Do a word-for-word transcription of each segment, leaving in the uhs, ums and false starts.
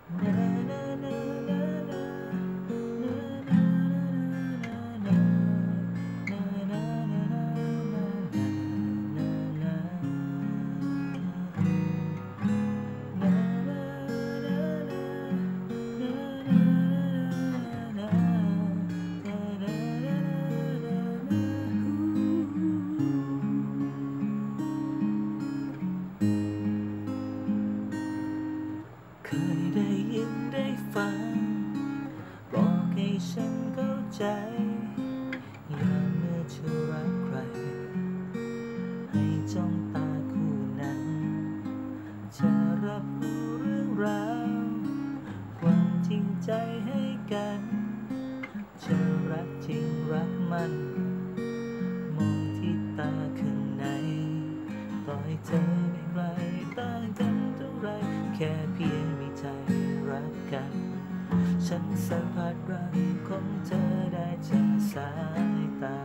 เคยได้ยินได้ฟังบอกให้ฉันเข้าใจอย่าเมื่อเธอรักใครให้จ้องตาคู่นั้นจะรับรู้เรื่องราวความจริงใจให้กันจะรักจริงรักมันมองที่ตาข้างในต่อให้เธอไม่ไกลต่างกันเท่าไรแค่เพียงมีใจรักกันฉันสัมผัสรักของเธอได้จากสายตา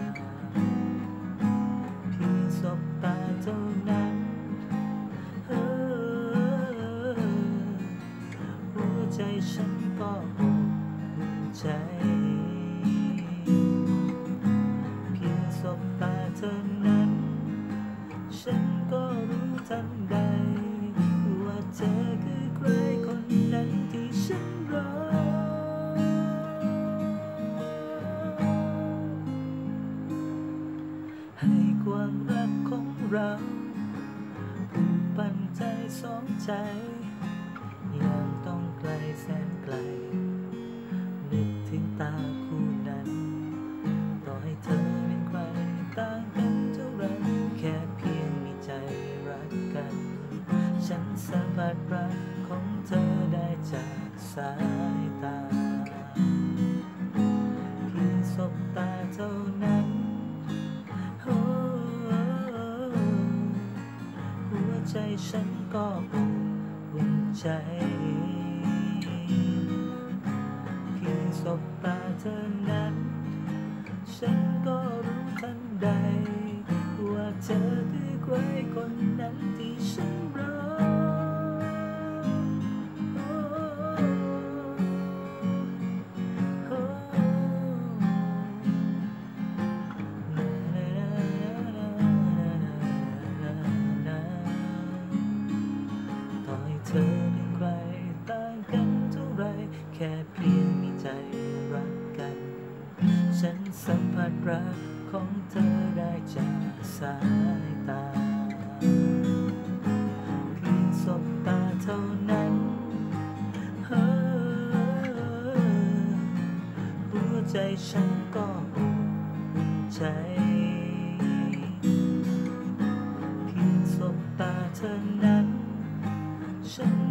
เพียงสบตาเท่านั้นหัวใจฉันก็อบอุ่นใจเพียงสบตาเท่านั้นฉันก็รู้ทันใดว่าเธอคือใครคนนั้นที่ฉันรอให้ความรักของเราผูกพันใจสองใจอย่างต้องไกลแสนไกลนึกถึงตาคู่นั้นต่อให้เธอเป็นใครต่างกันเท่าไรแค่เพียงมีใจรักกันฉันสัมผัสรักของเธอได้จากสายตาเพียงสบตาเท่านั้นหัวใจฉันก็อบอุ่นใจเพียงสบตาเท่านั้นฉันก็รู้ทันใดว่าเธอคือใครคนนั้นที่ฉันรอต่อให้เธอเป็นใครต่างกันเท่าไรแค่เพียงมีใจรักกันฉันสัมผัสรักของเธอได้จากสายตาเพียงสบตาเท่านั้นหัวใจฉันก็อบอุ่นใจเพียงสบตาเท่านั้นฉัน